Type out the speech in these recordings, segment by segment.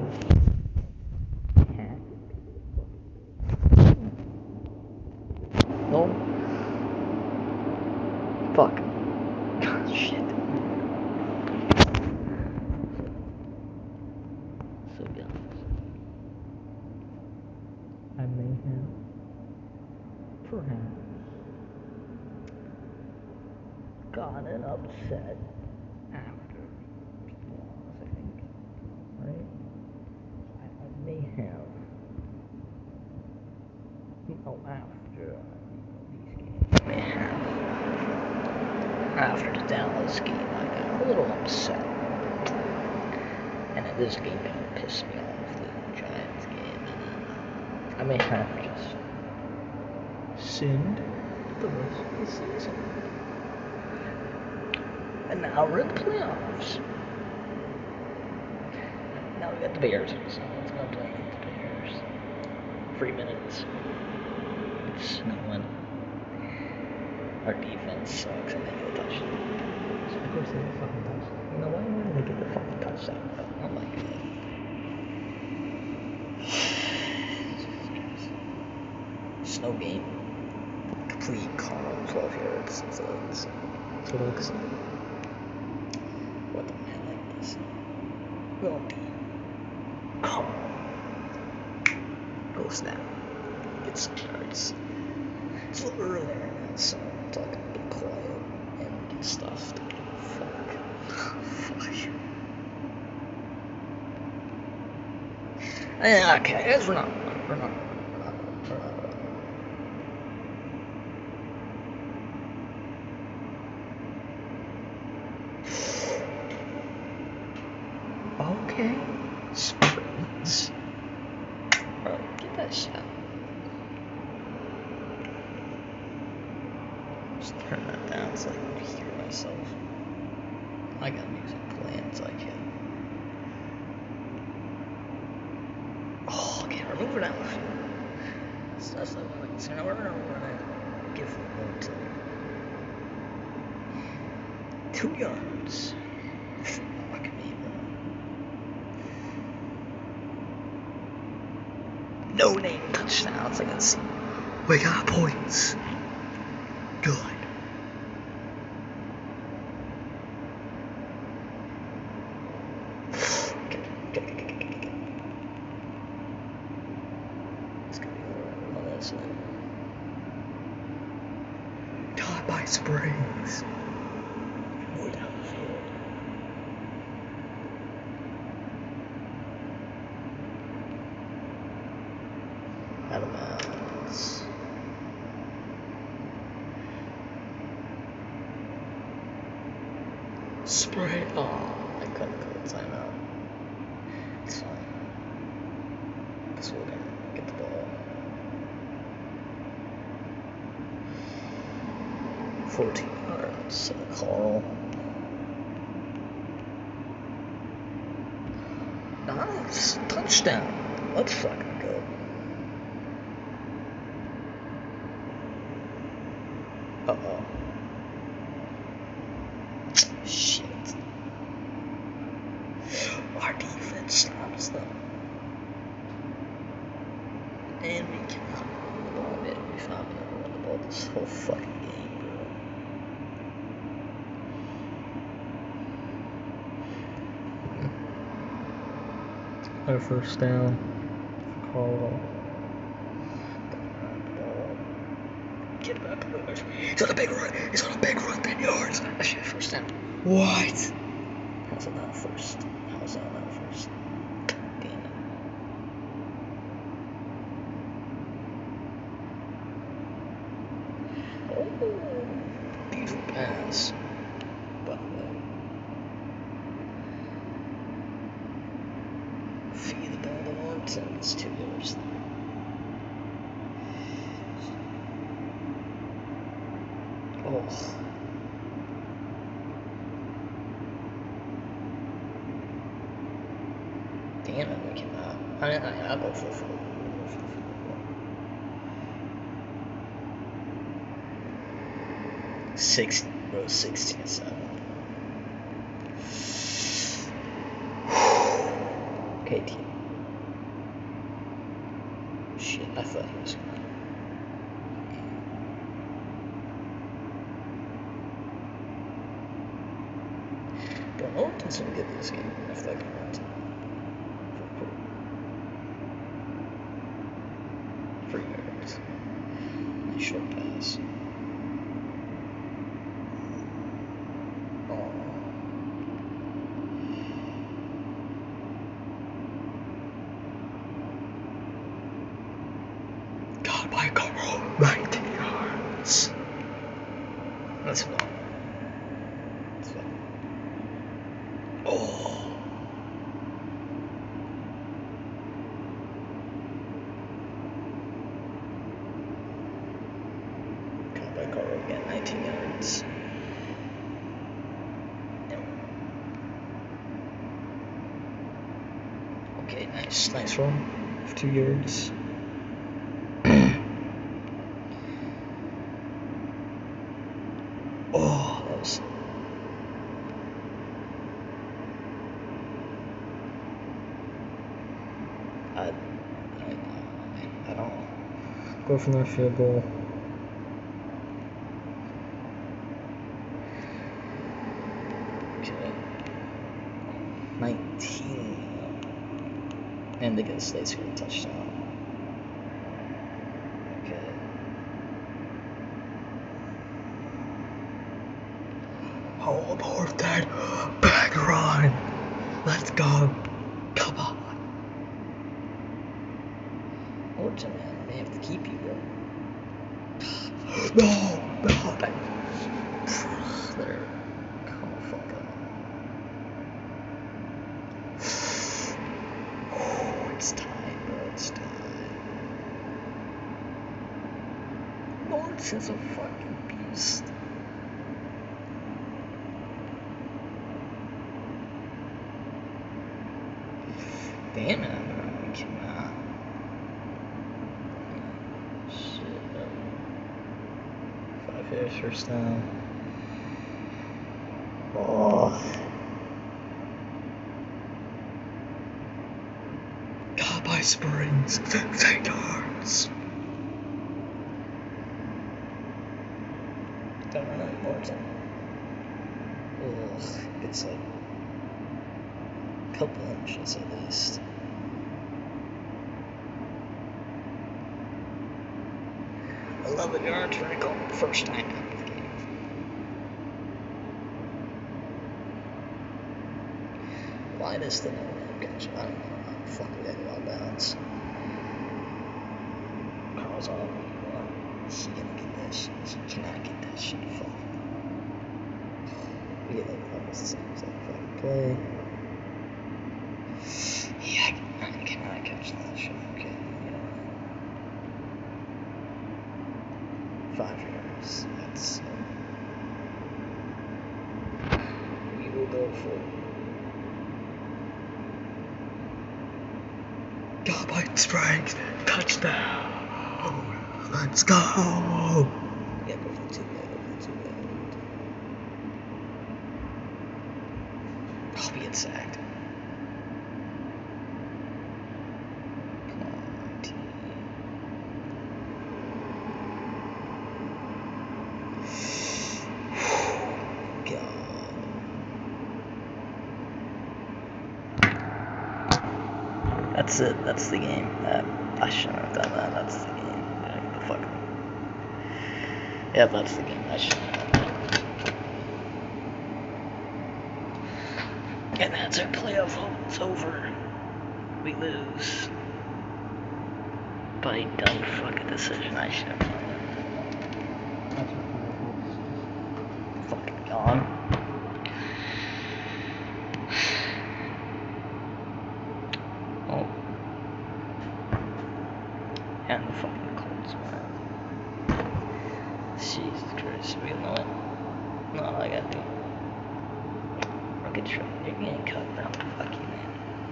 No. Fuck. Shit. So guys, I may have perhaps gotten upset after loss, I think. Right? I may have. Oh, after these games. I may have. After the Dallas game, I got a little upset. And then this game kind of pissed me off, the Giants game. And then I may have just sinned the rest of the season. And now we're in the playoffs. Now we got the Bears, so let's go play the Bears. 3 minutes. It's snowing. Our defense sucks and they get a touchdown. So of course they get a fucking touchdown. You know why did they get the fucking touchdown? Oh my god. Snow game. Complete calm, 12 yards. So it looks what the man like this. Will be calm. Go snap. Get some yards. It's a little early there now, so I'm talking a bit quiet and get stuffed. Fuck. Fuck. Okay, guys, we're not. Okay. Springs. Bro, get that shit out. Just turn that down so I can hear myself. I got music playing so I can. Oh, okay, remove it out. That's not like, so now we're gonna give the ball to 2 yards. Fuck me, bro. No name touchdowns, I can see. We got points. Good. It's gonna be on that side. Caught by Springs. Way down the field. Out of bounds. Spray. Oh, I couldn't call the timeout. It's fine. Because we're gonna get the ball. 14 yards. Carl. Nice. Touchdown. Let's fucking go. Uh-oh. Shit. Our defense stops them. And we can run the ball, man. We found never run the ball this whole fucking game, bro. Our first down for Carl. Get back. He's on a big run. He's on a big run. 10 yards. Actually, first down. What? How's it not first? How's that not first? Damn it. Oh, beautiful pass. By the way. Feed the ball to Martin. It's 2 yards. Oh. Damn it, we cannot. I'll go for 4. 60, bro, 16-7. Okay, team. shit, I thought he was gonna. Bro, Norton's gonna get this game if they can run to 3 yards. Nice short pass. Oh. God, my Carl, 19 yards. Let's go. Let's go. Oh. Caught by Carl again, 19 yards. Okay, nice run of 2 yards. Oh, that was. I don't go from their field goal. Okay. 19. And they get a state score touchdown. Okay. Oh, abort that back run. Let's go. Come on. Orton, man, they have to keep you, bro. No. There. Come on, fuck up. Oh, it's time, bro. It's time. Norton's a fucking beast. Damn it, I cannot. Shit, bro. 5 yards first down. Oh. God, by Springs. 10 yards. Don't run out Morton. Ugh, it's like a couple inches at least. 11 yards vertical, first time out of the game. Why does the no-name catch? I don't know. Fuck, we gotta go out of bounds. Carl's all he gonna get that shit. He cannot get that shit. Fuck. We get like almost the same exact fucking play. Yeah, I cannot catch that shit. Okay. 5 yards. That's. We will go for. God, by Springs, touchdown! Let's go! Yeah, go for the 2 guy. Oh, we get sacked. Come on, team. God. That's it. That's the game. I shouldn't have done that. That's the game. Fuck. Yeah, that's the game. I shouldn't have done that. And that's our playoff hope. It's over. We lose. By a dumb fucking decision. I should have done that. Fucking gone. Oh. And the fucking Colts won. Jesus Christ, we know it. No, I gotta do it. Rocket truck, you're getting cut down. Fuck you, man.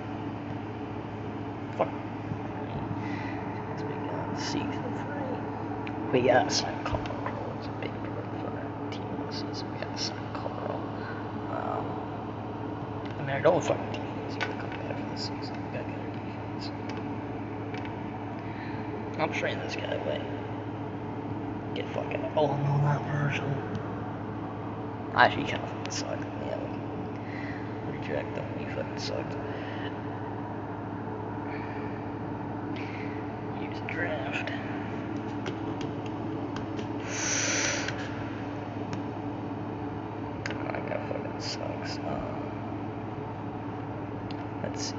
Fuck. We got season 3. We gotta sign Carl. It's a big part for our team this season. We gotta sign Carl. I mean, our whole fucking defense is gonna come back for this season. We gotta get our defense. I'm trading this guy away. Get fucking. Oh no, not Virgil. Actually, he kind of fucking sucked. Yeah, reject him. He fucking sucked. Use draft. Oh, that guy fucking sucks. Let's see.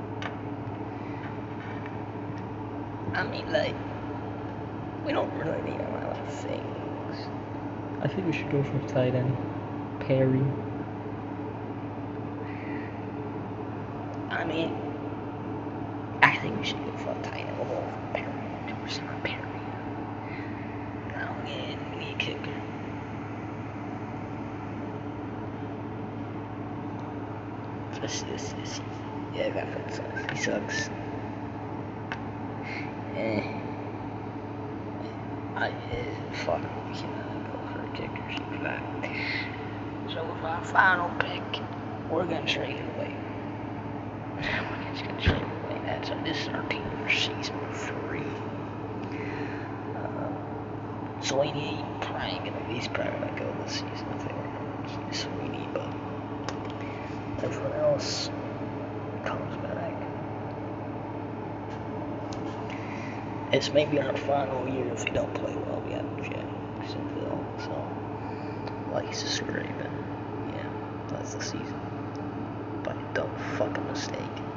I mean, like, we don't really need a lot of things. I think we should go for tight end. Perry. I mean, I think we should go for a tight end. We'll go for Perry. We're not Perry. Now again, we need a kicker. This. Yeah, that fucking sucks. He sucks. Fuck, we cannot go for a kicker. She's back. So with our final pick, we're gonna trade it away. We're just gonna trade it away. This is our team for season 3. Sweeney he's probably gonna go this season if they were gonna keep Sweeney, but everyone else comes back. It's maybe our final year if we don't play well. We have Jacksonville, so like he's just great, but yeah, that's the season. By a dumb fucking mistake.